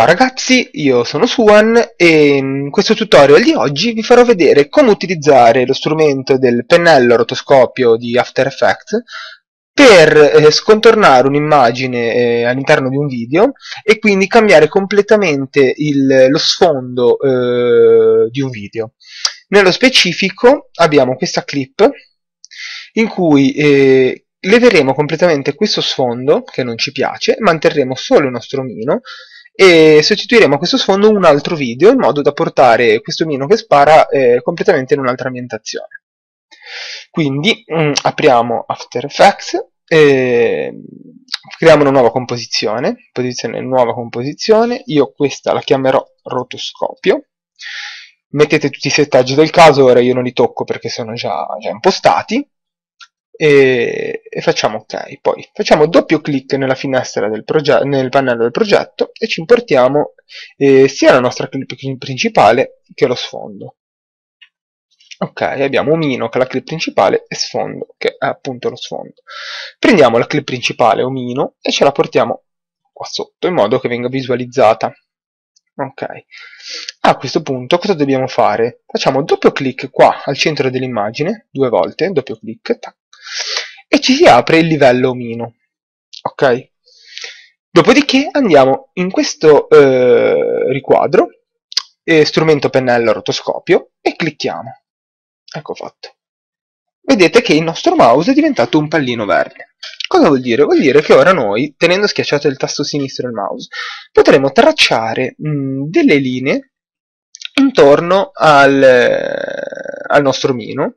Ciao ragazzi, io sono Suan e in questo tutorial di oggi vi farò vedere come utilizzare lo strumento del pennello rotoscopio di After Effects per scontornare un'immagine all'interno di un video e quindi cambiare completamente lo sfondo di un video. Nello specifico abbiamo questa clip in cui leveremo completamente questo sfondo che non ci piace, manterremo solo il nostro omino e sostituiremo a questo sfondo un altro video in modo da portare questo omino che spara completamente in un'altra ambientazione. Quindi apriamo After Effects, creiamo una nuova composizione, nuova composizione, io questa la chiamerò rotoscopio. Mettete tutti i settaggi del caso, ora io non li tocco perché sono già impostati. E facciamo ok, poi facciamo doppio clic nella finestra nel pannello del progetto e ci importiamo sia la nostra clip principale che lo sfondo. Ok, abbiamo omino che è la clip principale e sfondo che è appunto lo sfondo. Prendiamo la clip principale omino e ce la portiamo qua sotto in modo che venga visualizzata. Ok, a questo punto cosa dobbiamo fare? Facciamo doppio clic qua al centro dell'immagine, due volte, doppio clic, tac, e ci si apre il livello omino. Ok? Dopodiché andiamo in questo riquadro, strumento pennello rotoscopio, e clicchiamo. Ecco fatto. Vedete che il nostro mouse è diventato un pallino verde. Cosa vuol dire? Vuol dire che ora noi, tenendo schiacciato il tasto sinistro del mouse, potremo tracciare delle linee intorno al nostro omino,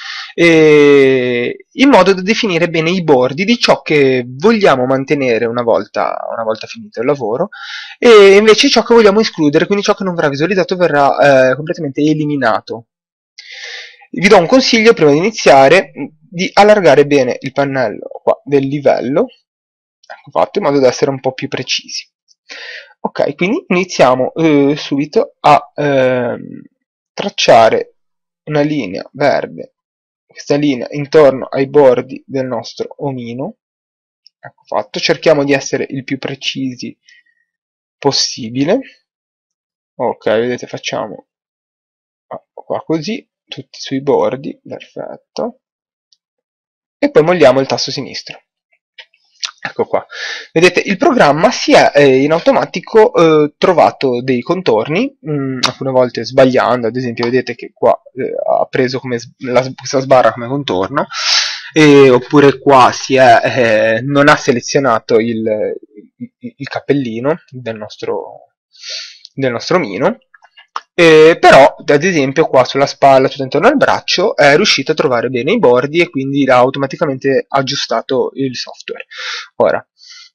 in modo da definire bene i bordi di ciò che vogliamo mantenere una volta finito il lavoro, e invece ciò che vogliamo escludere, quindi ciò che non verrà visualizzato verrà completamente eliminato. Vi do un consiglio prima di iniziare di allargare bene il pannello qua del livello, ecco fatto, in modo da essere un po' più precisi. Ok, quindi iniziamo subito a tracciare una linea verde, questa linea intorno ai bordi del nostro omino. Ecco fatto, cerchiamo di essere il più precisi possibile. Ok, vedete, facciamo qua così, tutti sui bordi, perfetto, e poi molliamo il tasto sinistro. Ecco qua, vedete, il programma si è in automatico trovato dei contorni, alcune volte sbagliando, ad esempio vedete che qua ha preso questa sbarra come contorno, oppure qua non ha selezionato il cappellino del nostro omino. Però ad esempio qua sulla spalla, tutto intorno al braccio, è riuscito a trovare bene i bordi e quindi l'ha automaticamente aggiustato il software. Ora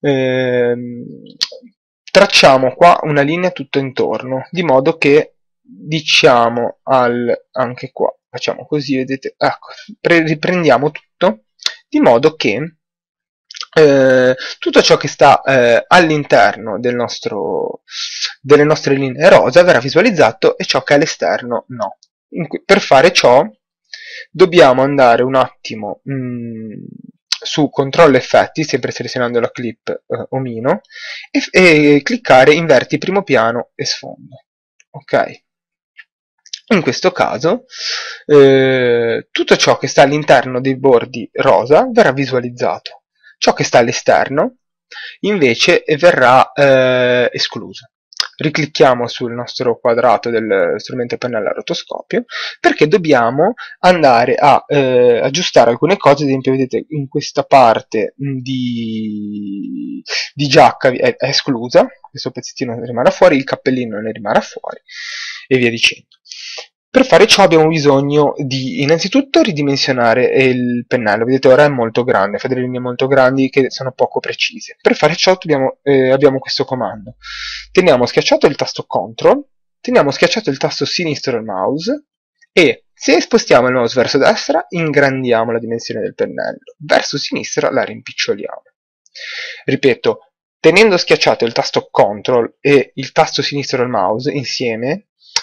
tracciamo qua una linea tutto intorno, di modo che diciamo anche qua, facciamo così, vedete, ecco, riprendiamo tutto, di modo che tutto ciò che sta all'interno delle nostre linee rosa verrà visualizzato e ciò che è all'esterno no. Per fare ciò dobbiamo andare un attimo su controllo effetti, sempre selezionando la clip omino, e cliccare inverti primo piano e sfondo. Ok? In questo caso tutto ciò che sta all'interno dei bordi rosa verrà visualizzato. Ciò che sta all'esterno invece verrà escluso. Riclicchiamo sul nostro quadrato del strumento pennello a rotoscopio perché dobbiamo andare a aggiustare alcune cose. Ad esempio, vedete, in questa parte di giacca è esclusa, questo pezzettino rimarrà fuori, il cappellino ne rimarrà fuori e via dicendo. Per fare ciò abbiamo bisogno di innanzitutto ridimensionare il pennello. Vedete, ora è molto grande, fa delle linee molto grandi che sono poco precise. Per fare ciò abbiamo questo comando. Teniamo schiacciato il tasto CTRL, teniamo schiacciato il tasto sinistro del mouse e se spostiamo il mouse verso destra ingrandiamo la dimensione del pennello, verso sinistra la rimpiccioliamo. Ripeto, tenendo schiacciato il tasto CTRL e il tasto sinistro del mouse insieme,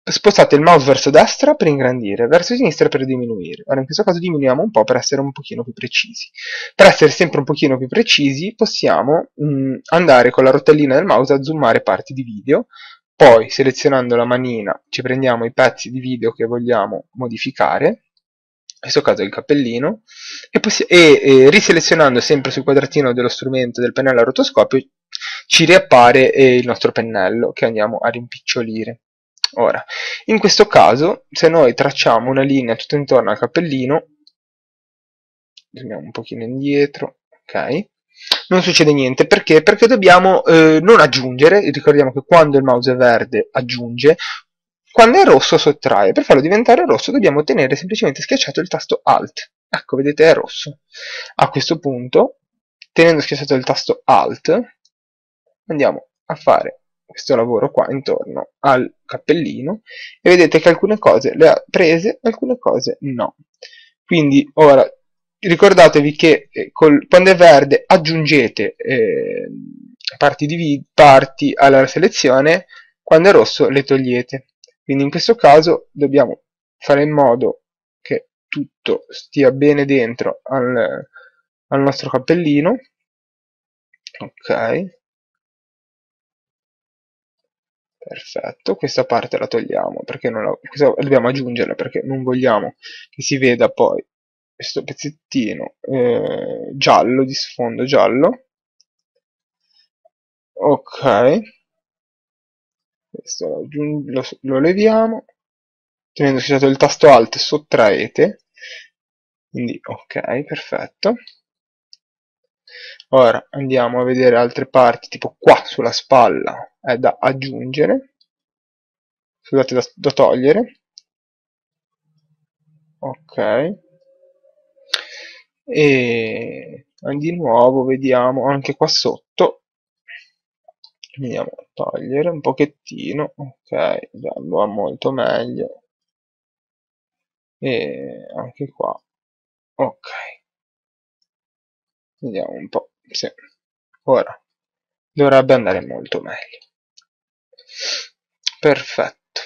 spostate il mouse verso destra per ingrandire, verso sinistra per diminuire. Ora in questo caso diminuiamo un po' per essere un pochino più precisi. Per essere sempre un pochino più precisi possiamo andare con la rotellina del mouse a zoomare parti di video, poi selezionando la manina ci prendiamo i pezzi di video che vogliamo modificare, in questo caso il cappellino, e riselezionando sempre sul quadratino dello strumento del pennello a rotoscopio ci riappare il nostro pennello che andiamo a rimpicciolire. Ora, in questo caso, se noi tracciamo una linea tutto intorno al cappellino, andiamo un pochino indietro, ok? Non succede niente, perché? Perché dobbiamo non aggiungere, ricordiamo che quando il mouse è verde aggiunge, quando è rosso sottrae. Per farlo diventare rosso dobbiamo tenere semplicemente schiacciato il tasto Alt. Ecco, vedete, è rosso. A questo punto, tenendo schiacciato il tasto Alt, andiamo a fare questo lavoro qua intorno al cappellino e vedete che alcune cose le ha prese, alcune cose no. Quindi ora ricordatevi che quando è verde aggiungete parti alla selezione, quando è rosso le togliete. Quindi in questo caso dobbiamo fare in modo che tutto stia bene dentro al nostro cappellino. Ok. Perfetto, questa parte la togliamo perché questa dobbiamo aggiungerla perché non vogliamo che si veda poi questo pezzettino giallo, di sfondo giallo. Ok, questo lo leviamo, tenendo schiacciato il tasto Alt sottraete, quindi ok, perfetto. Ora andiamo a vedere altre parti, tipo qua sulla spalla è da aggiungere, scusate, da togliere. Ok, e di nuovo vediamo anche qua sotto, andiamo a togliere un pochettino, ok, già va molto meglio, e anche qua, ok, vediamo un po', sì, ora dovrebbe andare molto meglio, perfetto.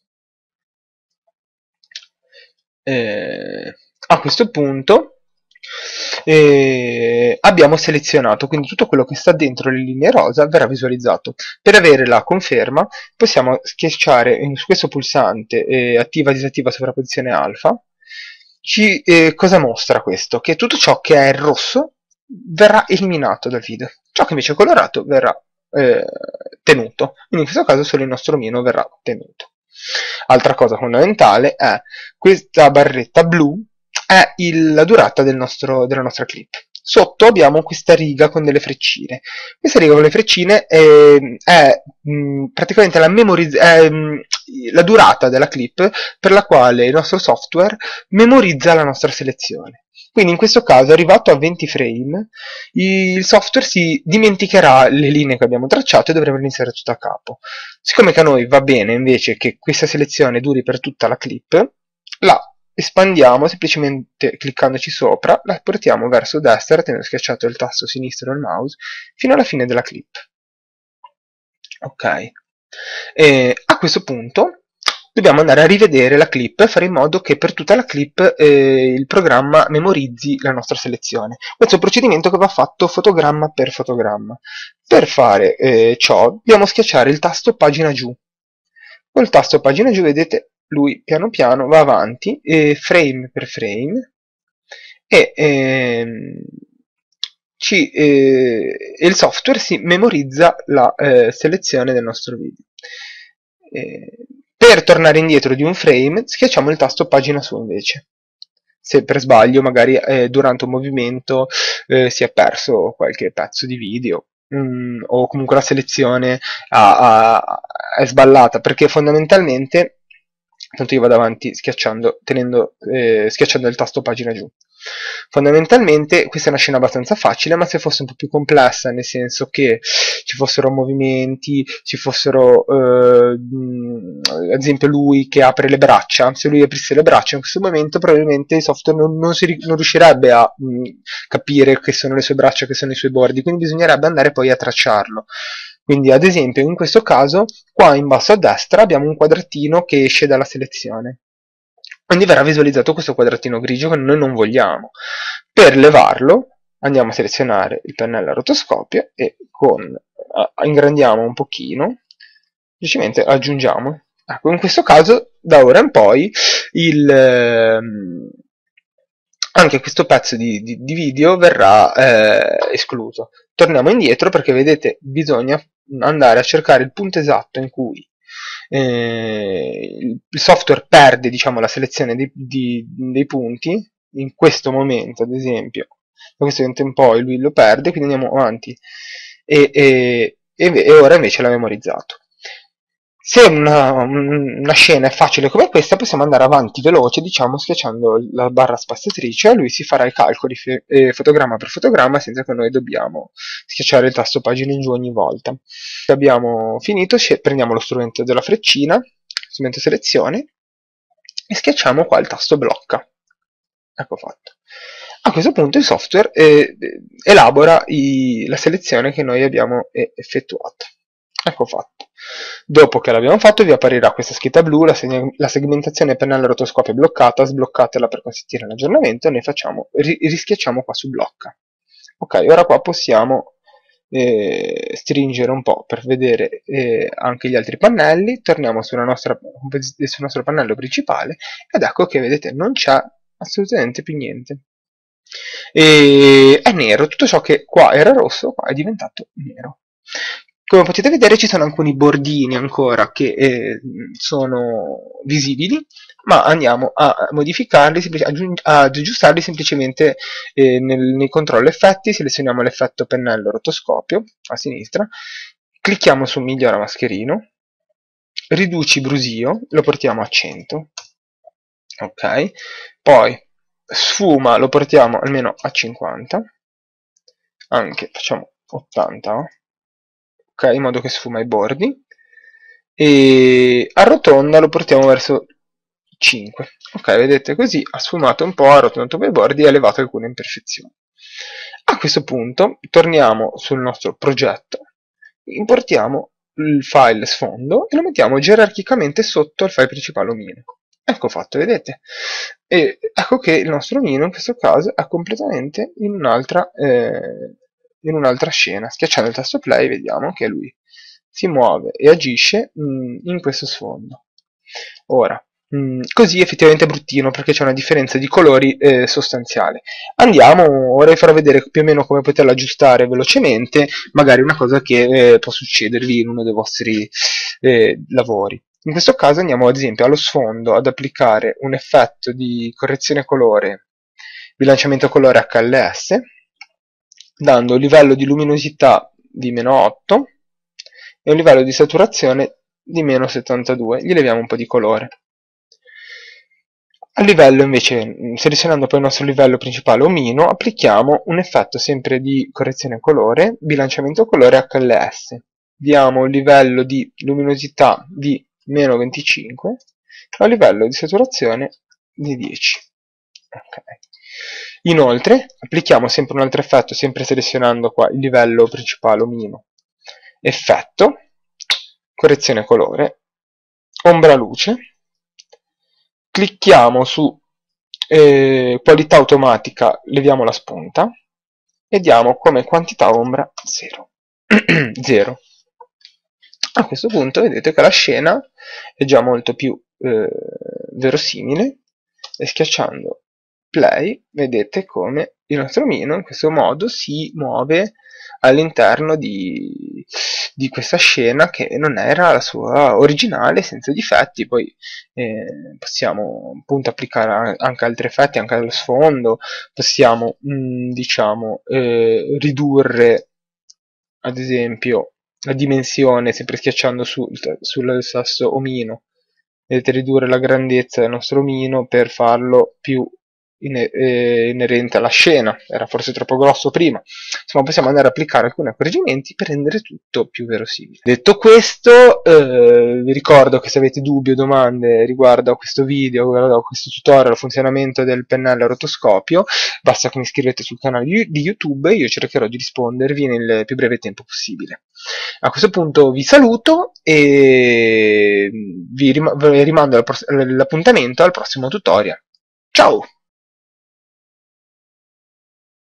A questo punto abbiamo selezionato, quindi tutto quello che sta dentro le linee rosa verrà visualizzato. Per avere la conferma possiamo schiacciare su questo pulsante attiva disattiva sovrapposizione alfa. Cosa mostra questo? Che tutto ciò che è rosso verrà eliminato dal video, ciò che invece è colorato verrà tenuto, quindi in questo caso solo il nostro omino verrà tenuto. Altra cosa fondamentale è questa barretta blu è la durata della nostra clip. Sotto abbiamo questa riga con delle freccine. Questa riga con le freccine è praticamente la durata della clip per la quale il nostro software memorizza la nostra selezione. Quindi in questo caso, arrivato a 20 frame, il software si dimenticherà le linee che abbiamo tracciato e dovremo iniziare tutto a capo. Siccome che a noi va bene invece che questa selezione duri per tutta la clip, la espandiamo semplicemente cliccandoci sopra, la portiamo verso destra tenendo schiacciato il tasto sinistro del mouse fino alla fine della clip. Ok. E a questo punto dobbiamo andare a rivedere la clip e fare in modo che per tutta la clip il programma memorizzi la nostra selezione. Questo è un procedimento che va fatto fotogramma per fotogramma. Per fare ciò dobbiamo schiacciare il tasto pagina giù. Col tasto pagina giù vedete lui piano piano va avanti frame per frame e il software si memorizza la selezione del nostro video. Per tornare indietro di un frame schiacciamo il tasto pagina su invece. Se per sbaglio magari durante un movimento si è perso qualche pezzo di video o comunque la selezione è sballata, perché fondamentalmente tanto io vado avanti schiacciando il tasto pagina giù. Fondamentalmente questa è una scena abbastanza facile, ma se fosse un po' più complessa, nel senso che ci fossero movimenti, ci fossero ad esempio lui che apre le braccia, se lui aprisse le braccia in questo momento probabilmente il software non riuscirebbe a capire che sono le sue braccia, che sono i suoi bordi, quindi bisognerebbe andare poi a tracciarlo. Quindi ad esempio in questo caso qua in basso a destra abbiamo un quadratino che esce dalla selezione. Quindi verrà visualizzato questo quadratino grigio che noi non vogliamo. Per levarlo andiamo a selezionare il pennello a rotoscopio e ingrandiamo un pochino, semplicemente aggiungiamo. Ecco, in questo caso da ora in poi anche questo pezzo di video verrà escluso. Torniamo indietro perché vedete bisogna andare a cercare il punto esatto in cui il software perde, diciamo, la selezione dei punti. In questo momento, ad esempio, da questo momento in poi lui lo perde, quindi andiamo avanti e ora invece l'ha memorizzato. Se una scena è facile come questa, possiamo andare avanti veloce, diciamo, schiacciando la barra spaziatrice, e lui si farà i calcoli fotogramma per fotogramma senza che noi dobbiamo schiacciare il tasto pagina in giù ogni volta. Se abbiamo finito, prendiamo lo strumento della freccina, strumento selezione, e schiacciamo qua il tasto blocca. Ecco fatto. A questo punto il software elabora la selezione che noi abbiamo effettuato. Ecco fatto. Dopo che l'abbiamo fatto vi apparirà questa scritta blu, la segmentazione pennello rotoscopio è bloccata, sbloccatela per consentire l'aggiornamento e noi rischiacciamo qua su blocca. Ok, ora qua possiamo stringere un po' per vedere anche gli altri pannelli, torniamo sul nostro pannello principale ed ecco che vedete non c'è assolutamente più niente. È nero, tutto ciò che qua era rosso qua è diventato nero. Come potete vedere ci sono alcuni bordini ancora che sono visibili, ma andiamo a modificarli, ad aggiustarli semplicemente nei controllo effetti, selezioniamo l'effetto pennello rotoscopio a sinistra, clicchiamo su migliora mascherino, riduci brusio, lo portiamo a 100, ok, poi sfuma lo portiamo almeno a 50, anche facciamo 80, ok, in modo che sfuma i bordi, e arrotonda lo portiamo verso 5, ok, vedete così ha sfumato un po', ha arrotondato un po' i bordi e ha levato alcune imperfezioni. A questo punto torniamo sul nostro progetto, importiamo il file sfondo e lo mettiamo gerarchicamente sotto il file principale omino. Ecco fatto, vedete? E ecco che il nostro omino in questo caso è completamente in un'altra scena. Schiacciando il tasto play vediamo che lui si muove e agisce in questo sfondo. Ora, così effettivamente è bruttino perché c'è una differenza di colori sostanziale. Andiamo ora a farò vedere più o meno come poterlo aggiustare velocemente, magari una cosa che può succedervi in uno dei vostri lavori. In questo caso andiamo ad esempio allo sfondo ad applicare un effetto di correzione colore, bilanciamento colore HLS, dando un livello di luminosità di meno 8 e un livello di saturazione di meno 72, gli leviamo un po' di colore. A livello invece, selezionando poi il nostro livello principale omino, applichiamo un effetto sempre di correzione colore, bilanciamento colore HLS. Diamo un livello di luminosità di meno 25 e un livello di saturazione di 10. Okay. Inoltre applichiamo sempre un altro effetto, sempre selezionando qua il livello principale omino. Effetto, correzione colore, ombra luce, clicchiamo su qualità automatica, leviamo la spunta e diamo come quantità ombra 0. 0. A questo punto vedete che la scena è già molto più verosimile e schiacciando play vedete come il nostro omino in questo modo si muove all'interno di questa scena che non era la sua originale, senza difetti. Poi possiamo appunto applicare anche altri effetti, anche allo sfondo, possiamo diciamo ridurre ad esempio la dimensione sempre schiacciando sul tasto omino. Vedete ridurre la grandezza del nostro omino per farlo più inerente alla scena, era forse troppo grosso prima. Insomma, possiamo andare a applicare alcuni accorgimenti per rendere tutto più verosimile. Detto questo, vi ricordo che se avete dubbi o domande riguardo a questo video, riguardo a questo tutorial, al funzionamento del pennello a rotoscopio, basta che mi iscrivete sul canale di YouTube e io cercherò di rispondervi nel più breve tempo possibile. A questo punto vi saluto e vi rimando l'appuntamento al prossimo tutorial. Ciao!